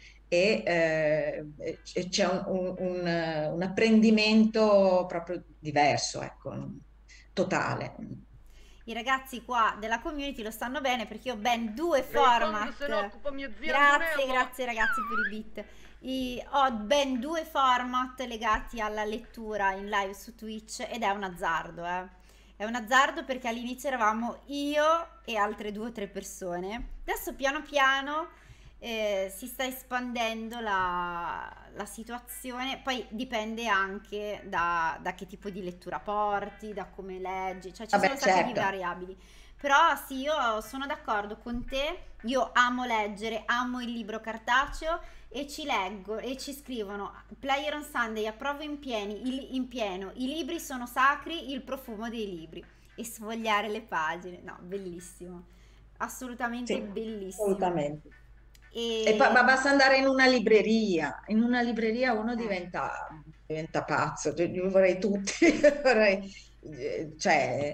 e c'è un apprendimento proprio diverso, ecco, totale. I ragazzi qua della community lo sanno bene perché ho ben due Nei Kong se ne format. occupa mia zia Grazie, Antonella. grazie ragazzi per i bit. Ho ben due format legati alla lettura in live su Twitch ed è un azzardo, eh. È un azzardo perché all'inizio eravamo io e altre due o tre persone. Adesso piano piano si sta espandendo la situazione, poi dipende anche da che tipo di lettura porti, da come leggi, cioè ci sono Vabbè, un sacco di certo. variabili. Però sì, io sono d'accordo con te, io amo leggere, amo il libro cartaceo e ci leggo e ci scrivono Player on Sunday, approvo in pieno, i libri sono sacri, il profumo dei libri e sfogliare le pagine, no, bellissimo, assolutamente Sì, bellissimo. assolutamente. E poi E ma basta andare in una libreria uno diventa pazzo, io vorrei tutti, vorrei, cioè,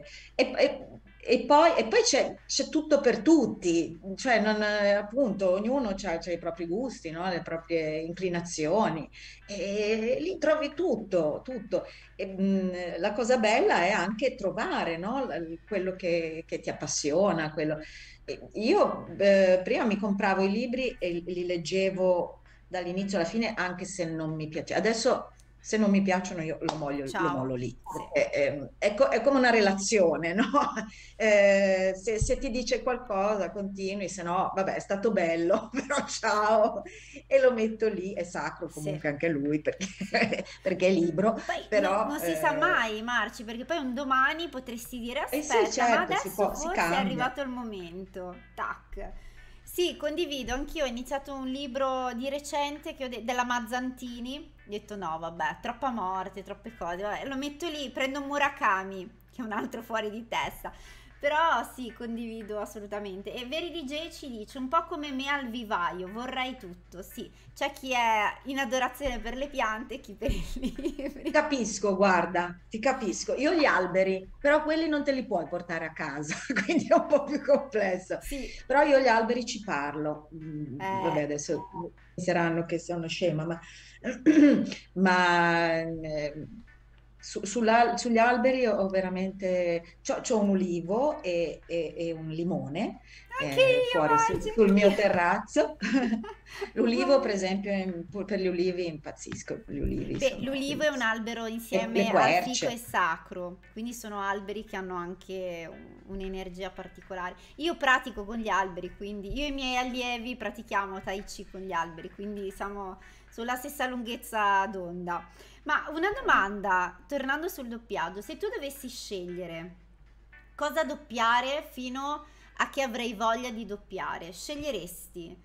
e poi c'è tutto per tutti, cioè appunto ognuno ha i propri gusti, no? Le proprie inclinazioni, e lì trovi tutto, tutto. La cosa bella è anche trovare, no? Quello che ti appassiona, quello. Io prima mi compravo i libri e li leggevo dall'inizio alla fine, anche se non mi piace. Adesso, se non mi piacciono, io lo ciao, mollo lì. sì. È come una relazione, no? Se ti dice qualcosa, continui, se no, vabbè, è stato bello, però ciao. E lo metto lì, è sacro Sì, comunque anche lui, sì. perché è libro, Poi però non si sa mai, Marci, perché poi un domani potresti dire eh sì, aspetta, ma certo, adesso si forse è cambia. arrivato il momento. Tac. Sì, condivido, anch'io ho iniziato un libro di recente della Mazzantini. Ho detto no, vabbè, troppa morte, troppe cose. Vabbè, lo metto lì, prendo Murakami, che è un altro fuori di testa. Però sì, condivido assolutamente. E Veri DJ ci dice un po' come me al vivaio, vorrei tutto. Sì, c'è chi è in adorazione per le piante e chi per i libri. Capisco, guarda, ti capisco. Io gli alberi, però quelli non te li puoi portare a casa, quindi è un po' più complesso. Sì, Però io gli alberi ci parlo. eh, Vabbè, adesso penseranno che sono scema, ma sugli alberi ho veramente. C'ho un ulivo e un limone anche io, fuori Marci, sul anche mio io. terrazzo. L'ulivo, per Uguale. esempio, per gli ulivi impazzisco. Gli ulivi Beh, sono l'ulivo è un bellissimi. albero Le insieme al fico e querce. sacro, quindi sono alberi che hanno anche un'energia particolare. Io pratico con gli alberi, quindi io e i miei allievi pratichiamo Tai Chi con gli alberi, quindi siamo sulla stessa lunghezza d'onda. Ma una domanda, tornando sul doppiaggio, se tu dovessi scegliere cosa doppiare fino a che avrei voglia di doppiare, sceglieresti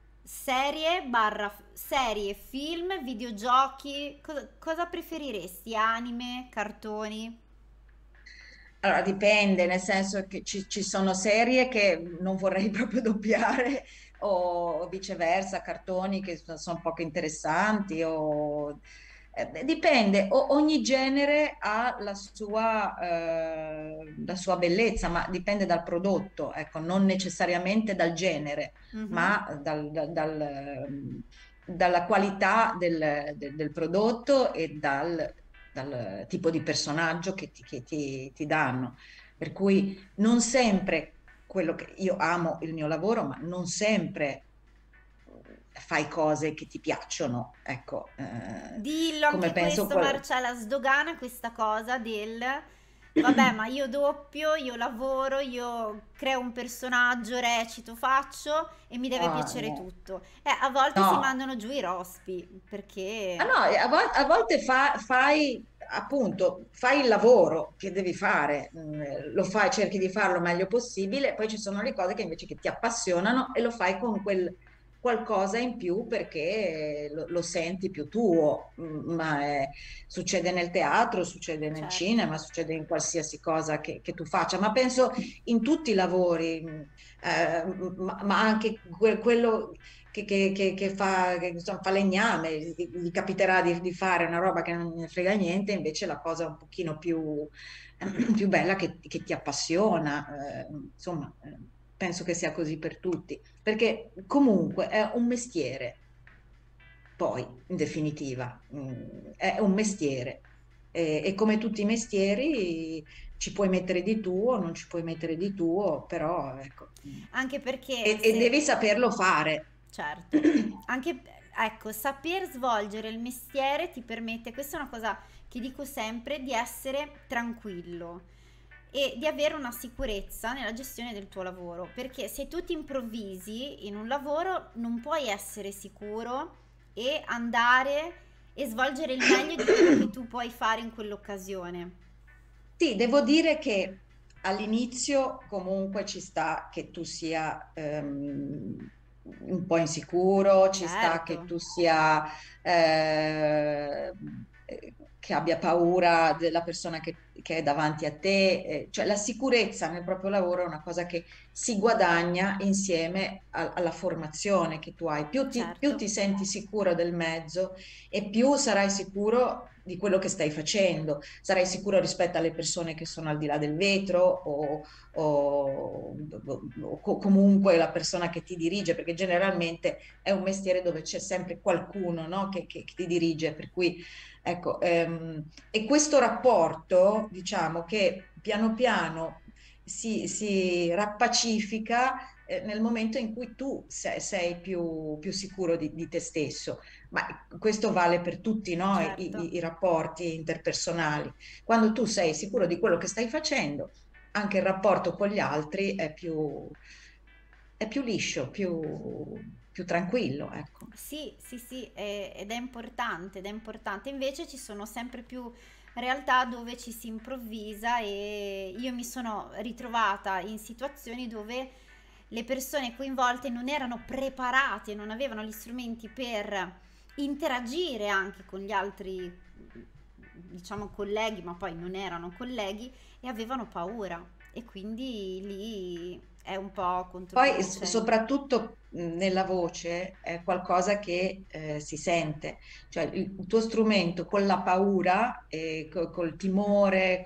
serie, film, videogiochi? Cosa preferiresti? Anime, cartoni? Allora, dipende, nel senso che ci sono serie che non vorrei proprio doppiare o viceversa, cartoni che sono poco interessanti dipende, ogni genere ha la sua bellezza, ma dipende dal prodotto, ecco, non necessariamente dal genere, Mhm. ma dalla qualità del prodotto e dal tipo di personaggio che ti danno. Per cui non sempre quello che io amo il mio lavoro, ma non sempre fai cose che ti piacciono, ecco, Dillo come anche penso questo, Marcella, sdogana questa cosa del vabbè, ma io doppio, io lavoro, io creo un personaggio, recito, faccio e mi deve No, piacere no, tutto. A volte si no. mandano giù i rospi Ah, perché no, a volte fai, appunto, fai il lavoro che devi fare, lo fai, cerchi di farlo il meglio possibile, poi ci sono le cose che invece che ti appassionano e lo fai qualcosa in più perché lo senti più tuo, ma succede nel teatro, succede nel certo, cinema, succede in qualsiasi cosa che tu faccia, ma penso in tutti i lavori, ma anche quello che fa, che, insomma, fa legname, gli capiterà di fare una roba che non ne frega niente, invece la cosa un pochino più bella che ti appassiona, insomma, penso che sia così per tutti, perché comunque è un mestiere, poi, in definitiva, è un mestiere. E come tutti i mestieri ci puoi mettere di tuo, non ci puoi mettere di tuo, però ecco, anche perché e se devi saperlo fare. certo, anche ecco, saper svolgere il mestiere ti permette, questa è una cosa che dico sempre, di essere tranquillo e di avere una sicurezza nella gestione del tuo lavoro, perché se tu ti improvvisi in un lavoro non puoi essere sicuro e andare e svolgere il meglio di quello che tu puoi fare in quell'occasione. Sì, devo dire che all'inizio comunque ci sta che tu sia un po' insicuro, ci sta Certo, che tu sia che abbia paura della persona che è davanti a te, cioè la sicurezza nel proprio lavoro è una cosa che si guadagna insieme alla formazione che tu hai. Più certo, ti senti sicuro del mezzo e più sarai sicuro di quello che stai facendo, sarai sicuro rispetto alle persone che sono al di là del vetro o comunque la persona che ti dirige, perché generalmente è un mestiere dove c'è sempre qualcuno, no, che ti dirige, per cui ecco, e questo rapporto, diciamo che piano piano si rappacifica nel momento in cui tu sei più sicuro di te stesso. Ma questo vale per tutti, no? certo. I rapporti interpersonali. Quando tu sei sicuro di quello che stai facendo, anche il rapporto con gli altri è più liscio, più tranquillo, ecco. Sì, sì, sì, ed è importante, ed è importante. Invece ci sono sempre più realtà dove ci si improvvisa e io mi sono ritrovata in situazioni dove le persone coinvolte non erano preparate, non avevano gli strumenti per interagire anche con gli altri, diciamo, colleghi, ma poi non erano colleghi e avevano paura e quindi lì è un po' Poi controproducente. soprattutto nella voce è qualcosa che si sente, cioè il tuo strumento con la paura, col timore,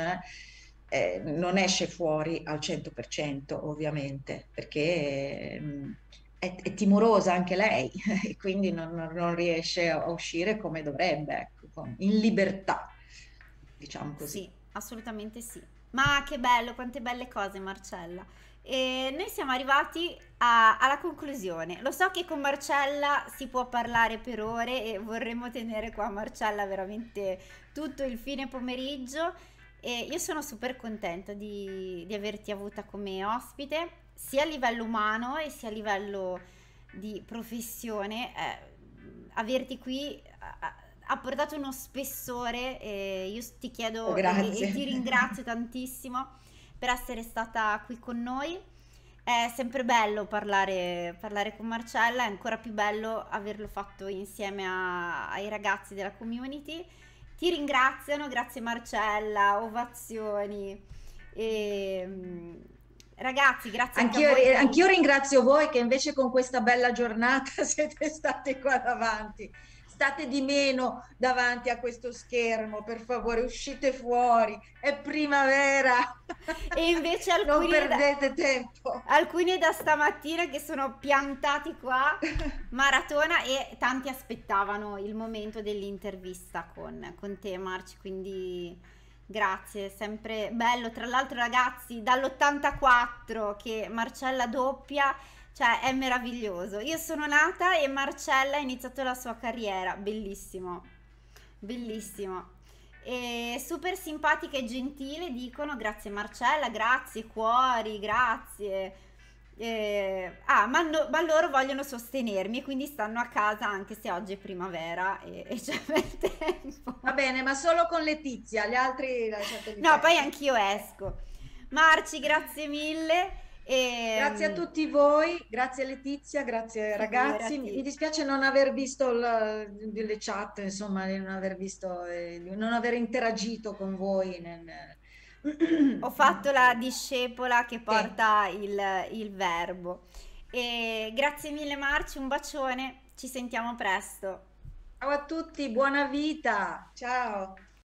non esce fuori al 100% ovviamente, perché è timorosa anche lei e quindi non riesce a uscire come dovrebbe, ecco, in libertà, diciamo così. Sì, assolutamente sì. Ma che bello, quante belle cose, Marcella. E noi siamo arrivati alla conclusione. Lo so che con Marcella si può parlare per ore e vorremmo tenere qua Marcella veramente tutto il fine pomeriggio. E io sono super contenta di averti avuta come ospite, sia a livello umano e sia a livello di professione. Averti qui ha portato uno spessore e io ti Oh, chiedo e grazie. ti ringrazio tantissimo per essere stata qui con noi. È sempre bello parlare con Marcella, è ancora più bello averlo fatto insieme ai ragazzi della community. Ti ringraziano, grazie Marcella, ovazioni. E, ragazzi, grazie anche a Anch'io, voi per... anch'io ringrazio voi che invece con questa bella giornata siete stati qua davanti. State di meno davanti a questo schermo, per favore, uscite fuori, è primavera, E invece non perdete tempo. alcuni da stamattina che sono piantati qua, maratona, e tanti aspettavano il momento dell'intervista con te, Marci, quindi grazie, sempre bello. Tra l'altro, ragazzi, dall'84 che Marcella doppia, cioè è meraviglioso. Io sono nata e Marcella ha iniziato la sua carriera, bellissimo, bellissimo. E super simpatica e gentile, dicono grazie Marcella, grazie cuori, grazie. Ma loro vogliono sostenermi e quindi stanno a casa anche se oggi è primavera e c'è bel tempo. Va bene, ma solo con Letizia, gli altri lasciateli No, poi perdere. anch'io esco. Marci, grazie mille Grazie a tutti voi, grazie Letizia, grazie ragazzi. Mi Figurati. dispiace non aver visto le chat, insomma, di non aver visto, di non aver interagito con voi. Ho fatto la discepola che Sì. porta il verbo. E grazie mille Marci, un bacione, ci sentiamo presto. Ciao a tutti, buona vita, ciao.